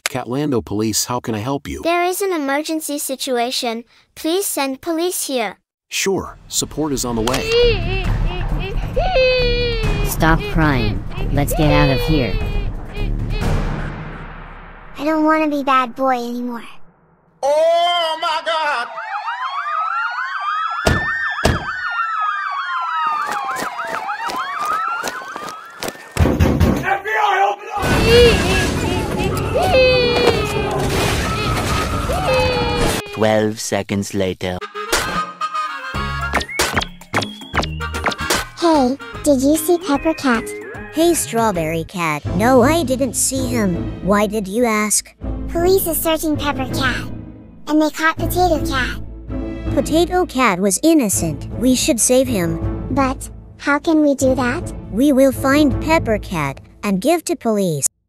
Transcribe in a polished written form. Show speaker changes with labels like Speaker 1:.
Speaker 1: CATLANDO Police, how can I help you?
Speaker 2: There is an emergency situation. Please send police here.
Speaker 1: Sure, support is on the way.
Speaker 3: Stop crying. Let's get out of here.
Speaker 4: I don't want to be bad boy anymore.
Speaker 5: Oh my God! FBI, open up!
Speaker 6: 12 seconds later.
Speaker 4: Hey, did you see Pepper Cat?
Speaker 7: Hey, Strawberry Cat. No, I didn't see him. Why did you ask?
Speaker 4: Police is searching Pepper Cat, and they caught Potato Cat.
Speaker 7: Potato Cat was innocent. We should save him.
Speaker 4: But how can we do that?
Speaker 7: We will find Pepper Cat and give to police.